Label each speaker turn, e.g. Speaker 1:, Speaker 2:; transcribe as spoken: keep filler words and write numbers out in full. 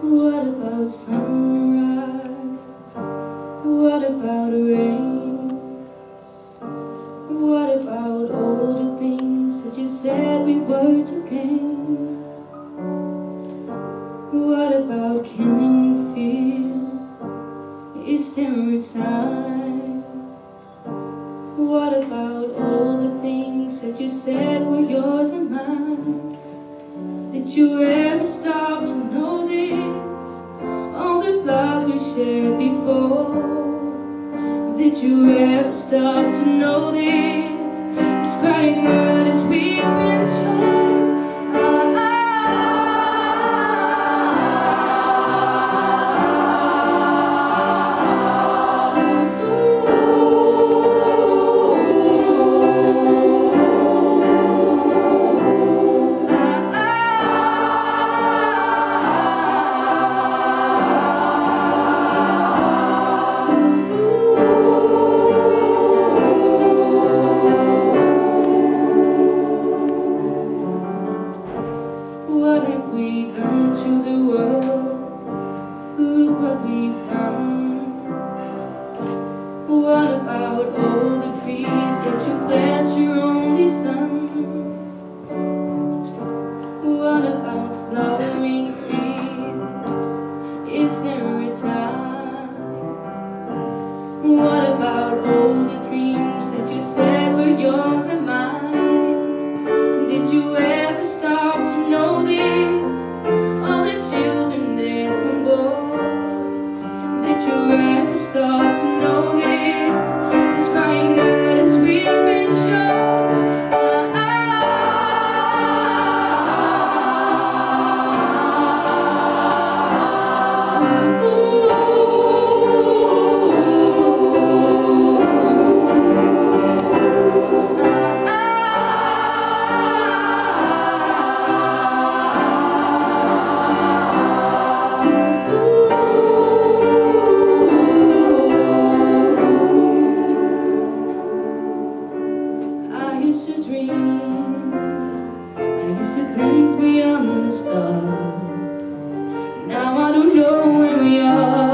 Speaker 1: What about sunrise? What about rain? What about all the things that you said we were to gain? What about killing fear? Is there a time? What about all the things that you said were yours and mine? Did you ever stop to know this? All the blood we shared before. Did you ever stop to know this? It's crying out as we've been chose. What have we done to the world? Look what we've done. What about all the peace that you pledged your only son? What about flowering fields? Is there a time? What about all the dreams that you said were yours and mine? Did you ever stop to know this? All the children dead from war. Did you ever stop to know this? It's crying out as we've been chose. I used to dream, I used to cleanse beyond the stars. Now I don't know where we are.